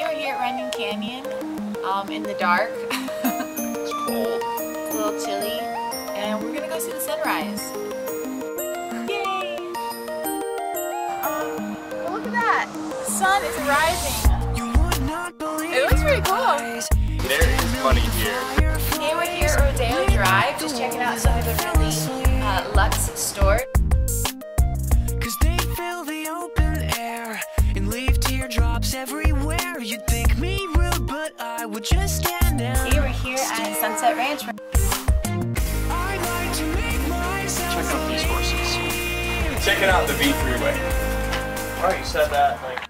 we're here at Runyon Canyon, in the dark. It's cold, it's a little chilly, and we're gonna go see the sunrise. Yay! But look at that! The sun is rising. It looks pretty cool. There is money here. Hey, we're here at Rodeo Drive, just checking out some of the really luxe stores. Everywhere you'd think me rude, but I would just stand down. Here we're here at Sunset Ranch. I'd like to make myself Check out these horses. Checking out the V freeway. Alright, you said that like